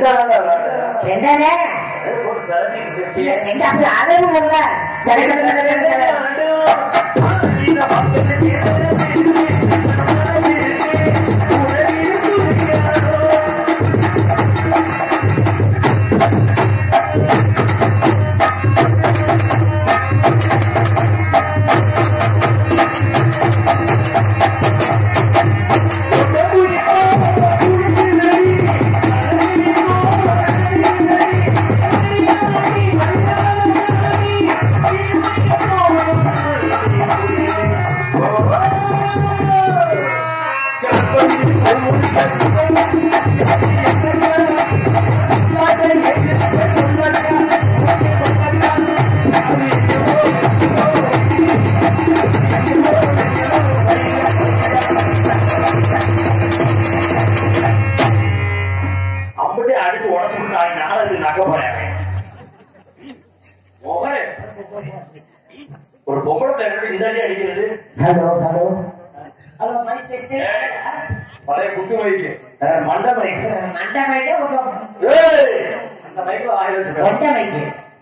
ஒரு பொம்பளை இந்தாடி அடிக்கிறது. Hello hello hello mike test. பழைய குத்து மைக், மண்ட மைக். மண்ட மைக் அந்த மைக்ல 1000 மண்ட மைக்.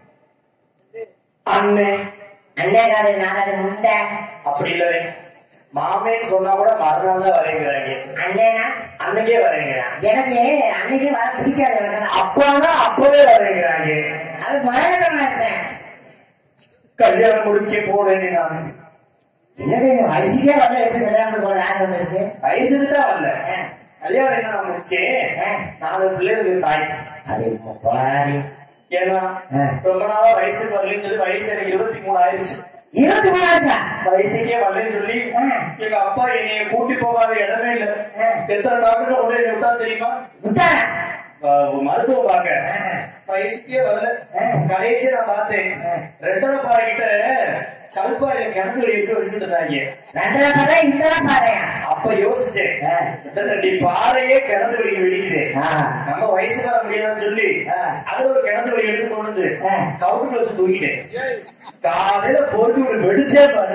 அண்ணே அண்ணே காது நானது முண்டை அப்படி இல்லை. மாமேன்னு சொன்னா கூட மறுநாள் தான் வரைங்கிறாங்க. அண்ணேனா அன்னைக்கே வரைங்கிறான். எனக்கு அன்னைக்கே வர பிடிக்காது. அப்பனா அப்பவே வரைங்கிறாங்க. அது மரணமா இருப்பேன். கல்யாணம் முடிச்சு போறேன் நான். என்னடி வயசுக்கே வரல, எப்படி கல்யாணம் போட ஆசை வந்துருச்சு? வயசுக்கு தான் வரல, கல்யாணம் என்ன நான் முடிச்சேன். 4 பிள்ளைகளுக்கு தாய். அது போராடி. ஏன்னா ரொம்ப நாளா வயசுக்கு வரலன்னு சொல்லி வயசு எனக்கு 23 ஆயிடுச்சு. 23 ஆச்சா? வயசுக்கே வரலன்னு சொல்லி எங்க அப்பா என்னைய கூட்டி போகாத இடமே இல்ல. எத்தனை டாக்டர் கொண்டு விட்டா தெரியுமா? மருத்துவம் பார்க்க வயசுக்கே வரல. கடைசியா நான் பார்த்தேன், 2வது பாறைகிட்ட கல்பாறையில கிணத்து வழி வச்சு வச்சுக்கிட்டு இருந்தாங்க. அப்ப யோசிச்சேன், பாறையே கிணத்து வழிக்கு வெடிக்குது, நம்ம வயசுக்கு வர முடியாதுன்னு சொல்லி அதுல ஒரு கிணத்து வழி எடுத்து கொண்டு வந்து கவுட்டு வச்சு தூக்கிட்டேன். காலையில பொறுத்து ஒரு வெடிச்சே பாரு.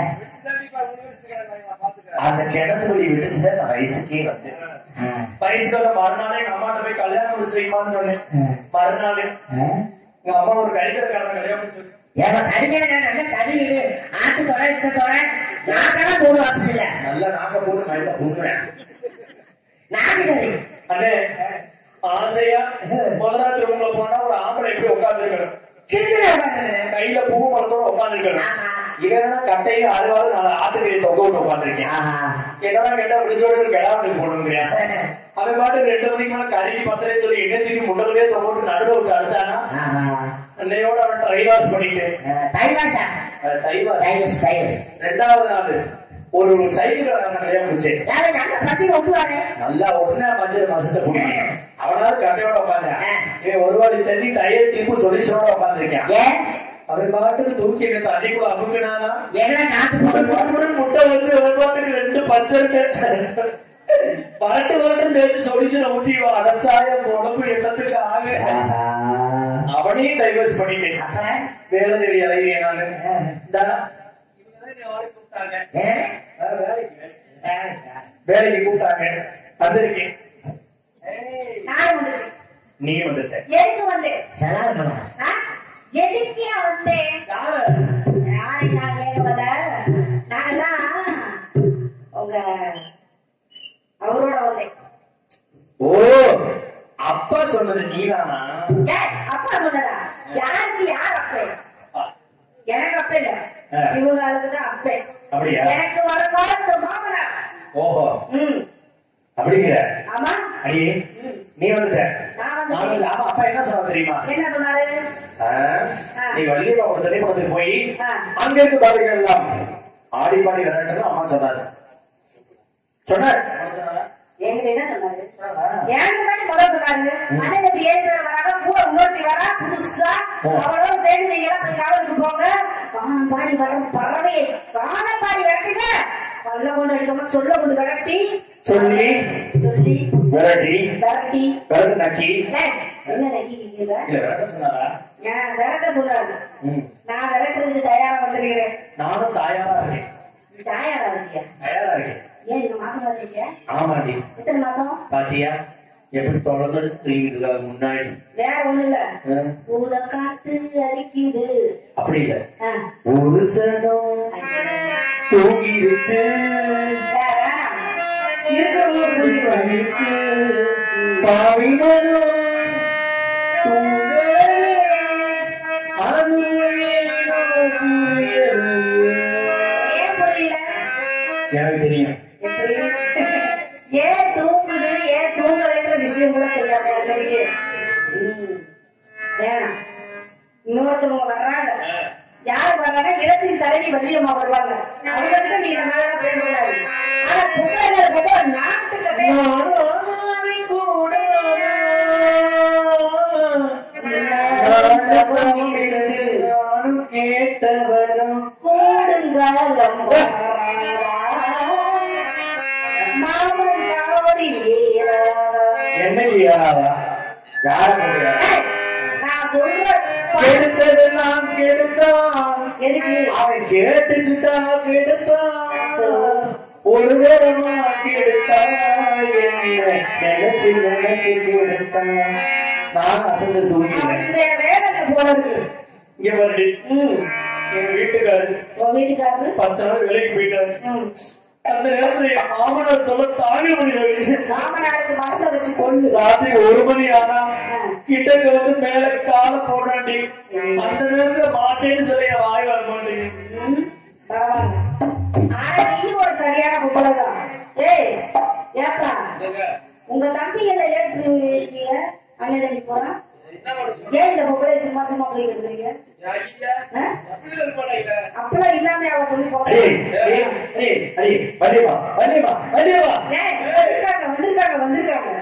அந்த கிணத்து வழி வெடிச்சுதான் நான் வயசுக்கே வந்து. வயசுக்கு வந்த மறுநாளே எங்க அம்மாட்ட போய் கல்யாணம் முடிச்சு வைமான்னு சொன்னேன். மறுநாள் எங்க அம்மா ஒரு கறிக்கடைக்காரன் கல்யாணம் முடிச்சு வச்சு நல்லா நாக்க போட்டு மயக்க போடுவேன். அண்ணே ஆசையா முதலாவது ரூம்ல போனா ஒரு ஆம்பளை எப்படி உட்கார்ந்து இருக்கணும், கையில பூ மரத்தோட உட்கார்ந்து இருக்கணும். இல்லைன்னா கட்டையும் 4 ஆட்டுக்கறி தொங்க விட்டு உட்காந்துருக்கேன். என்னடா கேட்டா முடிச்சோட கிடாம போடுங்க. அவன் பாட்டு 2 மணிக்கு மேல கறிக்கு 10 சொல்லி எண்ணத்துக்கு முன்னே தொங்க விட்டு நடுவில் விட்டு அழுத்தானா அன்னையோட அவன் டைவாஸ் பண்ணிட்டு. 2வது நாள் ஒரு சைக்கிள் கல்யாணம் முடிச்சேன். நல்லா உடனே மஞ்சள் மாசத்தை போட்டு அவனாவது கட்டையோட உட்காந்து ஒரு வாடி தண்ணி டயர் டிப்பு சொல்யூஷனோட உட்காந்துருக்கேன். அவன் பாட்டுக்கு தூக்கி என்ன தண்ணிக்குள்ள அமுக்கினானா முட்டை வந்து அவன் பாட்டுக்கு 2 பச்சை பரட்டு வரட்டும் தேர்ச்சி சொல்யூஷனை ஊட்டி அடைச்சாய உடம்பு எண்ணத்துக்கு ஆக அவனையும் டைவர்ஸ் பண்ணிட்டேன். வேலை தேடி அலைகிறேன் நானு. வேலைக்கு கூப்பிட்டாங்க, வந்திருக்கேன். நீ வந்துட்ட அவரோட வந்தேன். ஓ அப்பா சொன்னது நீதானா? அப்பா சொன்னதா? யாருக்கு யார் அப்பே? எனக்கு அப்ப இல்ல, இவங்களுக்குதான் அப்பே. அப்படியா? எனக்கு வர காலத்து மாமனா. ஓஹோ அப்படிங்கிற. ஆமா அடி நீ வந்துட்ட. ஆமா அப்பா என்ன சொன்ன தெரியுமா? என்ன சொன்னாரு? நீ வள்ளியப்பா ஒரு திரைப்படத்துக்கு போய் அங்க இருந்து பாருங்க எல்லாம் ஆடி பாடி விளையாட்டு அம்மா சொன்னாரு. சொன்னார் என்கிட்ட என்ன சொன்னாரு? எனக்கு முன்னாடி முதல் சொன்னாரு, அண்ணன் 7 பேர் வராங்க, கூட இன்னொருத்தி வரா புதுசா, அவளோட சேர்ந்து நீங்க எல்லாம் காவலுக்கு போங்க, காணம் பாடி வர பறவையை காணம் பாடி விரட்டுங்க, பல்ல கொண்டு அடிக்காம சொல்ல கொண்டு விரட்டி சொல்லி சொல்லி விரட்டி விரட்டி விரட்டு நக்கி. என்ன நக்கிக்கிறீங்க? விரட்ட சொன்னாரா? விரட்ட சொன்னாரு. நான் விரட்டுறதுக்கு தயாரா வந்திருக்கிறேன். நானும் தயாரா இருக்கேன். தயாரா இருக்கியா? தயாரா இருக்கேன். ஏன் இந்த மாசம் இருக்கீங்க? ஆமாண்டி. எத்தனை மாசம்? பாத்தியா எப்படி தொடர்ந்து தூங்கிட்டு முன்னாடி வேற ஒண்ணு இல்ல, பூத காத்து அடிக்குது அப்படி இல்ல. ஒரு சனம் தூங்கிடுச்சு பாவினோ எனக்கு தெரியும். ஏன் தூங்குது ஏன் தூங்கலைங்கிற விஷயம் கூட தெரியாம தெரியும். வேணாம். இன்னொருத்தவங்க வர்றாங்க, யாரு வர்றாங்க, இடத்தின் தலைவி வள்ளியம்மா வருவாங்க. அவங்களுக்கு நீ இந்த மாதிரி எல்லாம் பேசக்கூடாது. ஆனா புத்தக நாட்டுக்கு கேட்டவரும் கூடுங்காலம் மாமன் காவடி என்னைக்கு ஏறாதா? யார நான் சொல்றேன், கெடுத்ததெல்லாம் கெடுத்தான். எதுக்கு அவன் கேட்டுக்கிட்டா கெடுத்தான், ஒரு தரமா கெடுத்தான், நினைச்சு நினைச்சு கெடுத்தான். நான் அசந்து தூங்கிடுவேன். வேலைக்கு போனதுக்கு இங்க பாரு, எங்க வீட்டுக்காரு உன் வீட்டுக்காரரு 10 நாள் வேலைக்கு போயிட்டாரு. அந்த நேரத்துல என் மாமனார் சொல்ல தாங்க முடியல. மாமனாருக்கு மரத்தை வச்சு கொண்டு ராத்திரி 1 மணி ஆனா கிட்டக்கு வந்து மேல கால போடாண்டி. அந்த நேரத்துல மாட்டேன்னு சொல்லி என் வாய் வர மாட்டேங்குது. ஆனா நீ ஒரு சரியான புத்தகம். ஏய் ஏப்பா, உங்க தம்பி என்ன ஏற்று அண்ணன் போறான், ஏன் இந்த பொம்பளை சும்மா சும்மா போயிட்டு இருக்கீங்க? அப்பெல்லாம் இல்லாம அவ சொல்லி வந்திருக்காங்க வந்திருக்காங்க.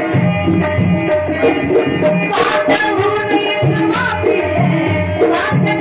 Bye.